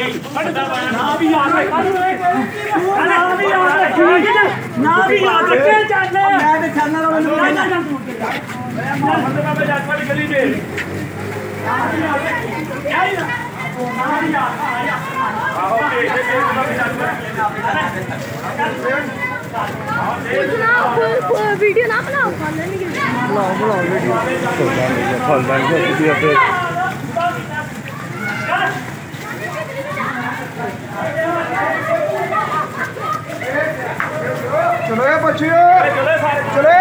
ना भी याद रख ना भी याद रखे चलने मैं चलना गली में वीडियो ना बनाओ बनाओ वीडियो चलो बच्चियों चले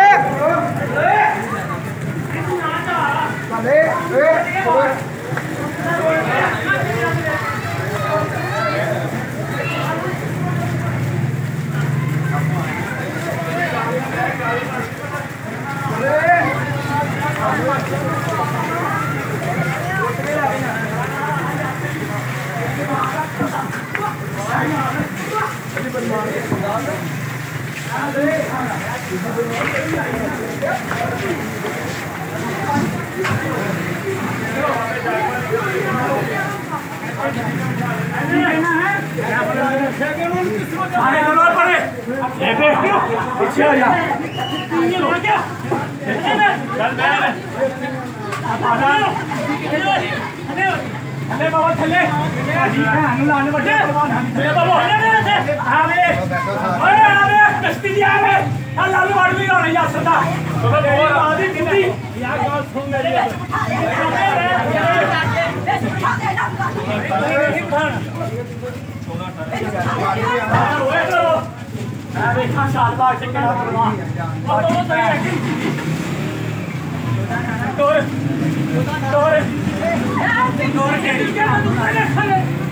पीछे आ जा अरे बाबा थले लाने बटे अरे बाबा अरे अरे कश्ती दी आवे लालू वाड़ भी होने या सदा आदि कितनी या गाल सुन मेरी अरे खान शाहबाग से क्या करवा और तो तोरे तोरे तोरे तोरे